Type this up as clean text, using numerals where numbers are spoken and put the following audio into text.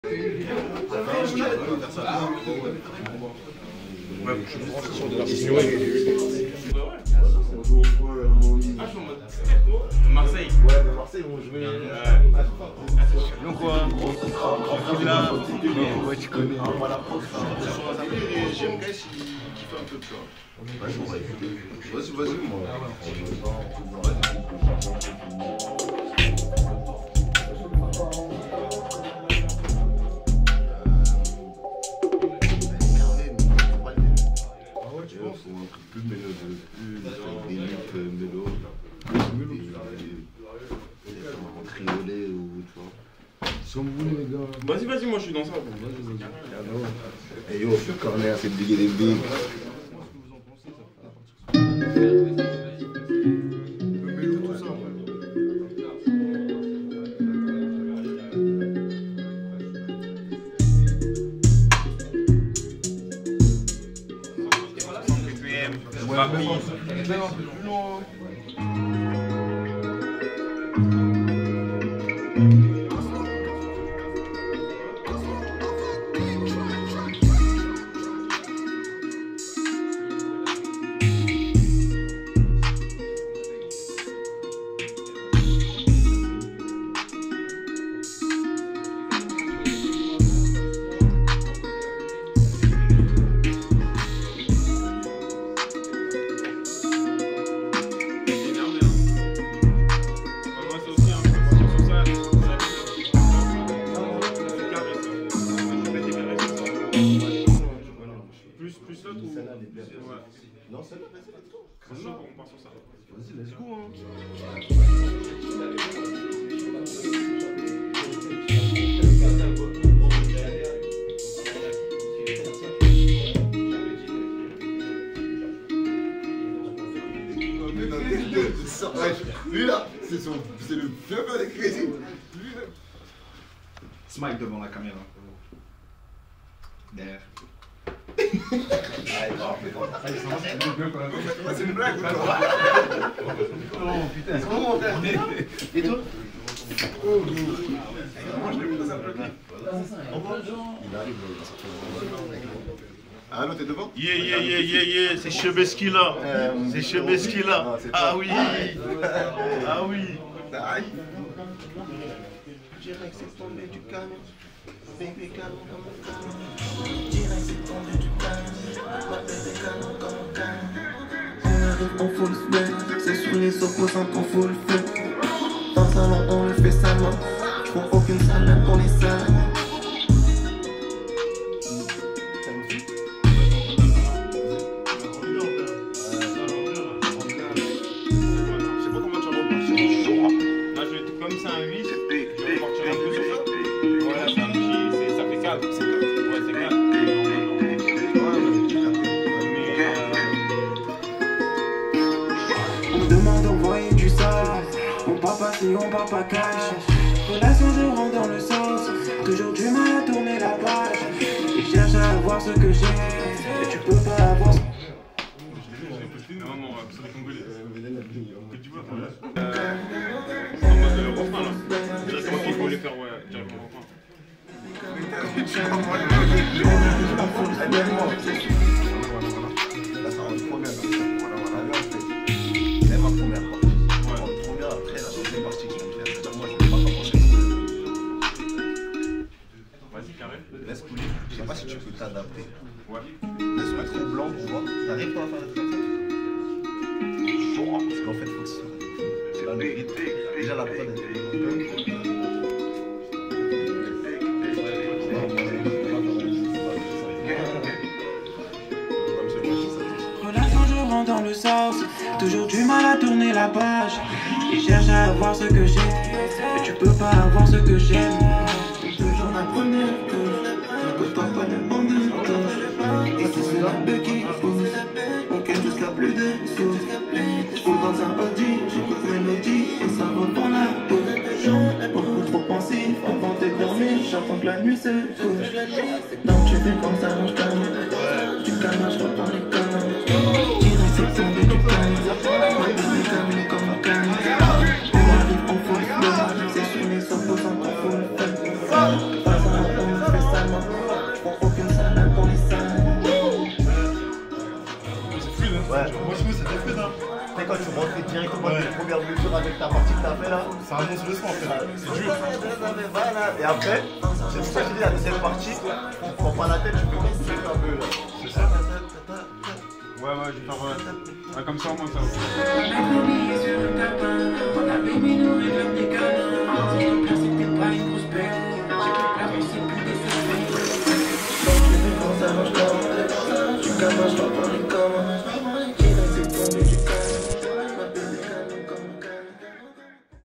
Marseille. Ouais, de Marseille, on jouait. Donc quoi? Là, ouais, tu connais. J'aime Gaël, il kiffe un peu, tu vois. Vas-y, moi. Plus mélodieux, plus mélo, en triolet ou tu vois. Si vous voulez les gars. Vas-y, moi je suis dans ça. Et yo, corner, c'est big et des big. Plus l'autre ou... Celle-là, elle est bien. Ouais. Non, celle-là, c'est trop. Franchement, on part sur ça. Vas-y, let's go, Lui là, c'est le fleuve des crazy. Smile devant la caméra. Derrière. C'est une blague ou quoi? Oh putain, c'est comment mon frère? Et toi? Moi je l'ai vu dans sa bloquée. Il arrive dans sa. Ah non, t'es devant? Yeah, c'est Chebeski là. C'est Chebeski là. Ah oui. Ah oui. Aïe. Direct, c'est tombé du canon. Baby canon comme un canon. Direct, c'est tombé du canon. Baby canon comme un canon. On arrive en full smack. C'est sur les opposants qu'on fout le feu. Dans un salon, on le fait salement. J'prends aucune salade pour les salades. Si on part pas cash, relation je rentre dans le sens, toujours du mal à tourner la page. Ils cherchent à avoir ce que j'ai, et tu peux pas avoir ce que tu vois, en mode refrain là. Directement qu'il faut les faire, ouais, directement refrain. Là, ça rentre trop bien. C'est ma première partie. Après, la deuxième partie que je viens de faire, c'est-à-dire moi, je ne vais pas commencer. Vas-y, carré. Laisse couler. Je sais pas si tu peux t'adapter. Ouais. Laisse mettre au blanc pour voir. T'arrives pas à faire des trucs comme ça? Parce qu'en fait, faut que c'est là le rythme. Déjà, la prod, elle est dans le sens, toujours du mal à tourner la page. Ils cherchent à avoir ce que j'ai, mais tu peux pas avoir ce que j'aime. Toujours la première touche, ne peux pas le bon de touche. Et si c'est la bête qui pousse, on cache jusqu'à plus de sous. Je roule dans un Audi, j'écoute mélodie et ça reprend la peau. Beaucoup trop pensif, avant de dormir, j'attends que la nuit se couche. Donc tu fais comme ça, range ta main. Tu calmes, je reprends les canons. C'est tombé du calme, ma baby calme comme un calme. On arrive en full flow, c'est sur les opposants qu'on fout le feu. Pas un fait, hein. Tu sais, quand tu rentres directement dans les premières mesures avec ta partie que t'as fait là, Ça annonce le sang, en fait. C'est dur. voilà. Et après, c'est pour ça que je dis la deuxième partie, tu te prends pas la tête, tu peux continuer un peu là. C'est ça? Ouais, je vais faire comme ça, moi, ça. On a oublié sur un tapin, quand la baby nous réclame des câlins. Si le pire c'était pas une grosse perte, j'ai plus peur, mais c'est plus des effets. Quand ça marche pas, tu cabasses pas pour les corps.